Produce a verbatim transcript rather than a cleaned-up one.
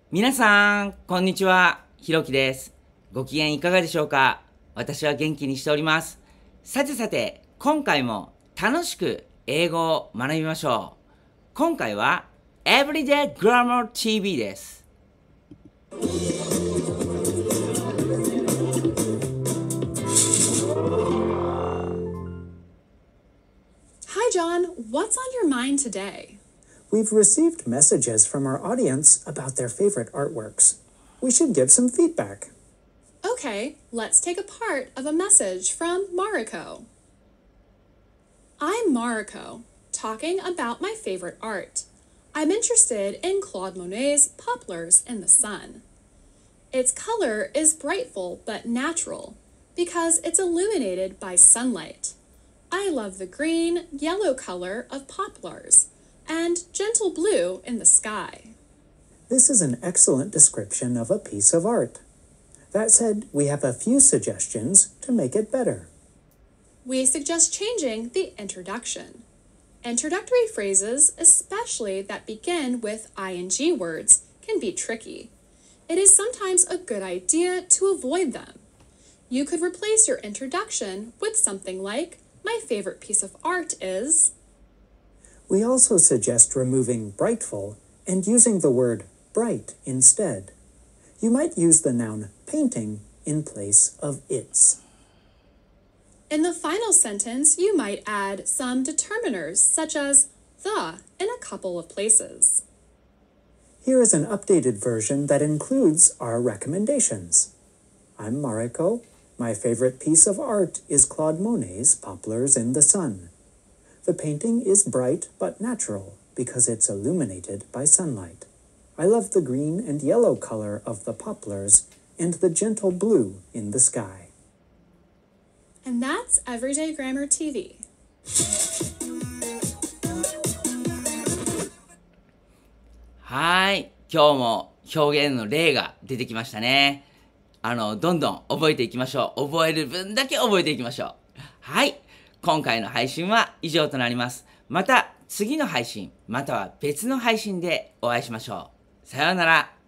皆さん、こんにちは。ひろきです。ご機嫌いかがでしょうか？私は元気にしております。さてさて、今回も楽しく英語を学びましょう。今回は Everyday Grammar ティーブイ です。 Hi, John. What's on your mind today? We've received messages from our audience about their favorite artworks. We should give some feedback. Okay, let's take a part of a message from Mariko. I'm Mariko, talking about my favorite art. I'm interested in Claude Monet's Poplars in the Sun. Its color is brightful but natural because it's illuminated by sunlight. I love the green, yellow color of poplars and gentle blue in the sky. This is an excellent description of a piece of art. That said, we have a few suggestions to make it better. We suggest changing the introduction. Introductory phrases, especially that begin with ing words, can be tricky. It is sometimes a good idea to avoid them. You could replace your introduction with something like, "My favorite piece of art is..." We also suggest removing brightful and using the word bright instead. You might use the noun painting in place of its. In the final sentence, you might add some determiners such as the in a couple of places. Here is an updated version that includes our recommendations. I'm Mariko. My favorite piece of art is Claude Monet's Poplars in the Sun. The painting is bright but natural because it's illuminated by sunlight. I love the green and yellow color of the poplars and the gentle blue in the sky. And that's Everyday Grammar ティーブイ. はーい。今日も表現の例が出てきましたね。あの、どんどん覚えていきましょう。覚える分だけ覚えていきましょう。はい。今回の配信は以上となります。また次の配信、または別の配信でお会いしましょう。さようなら。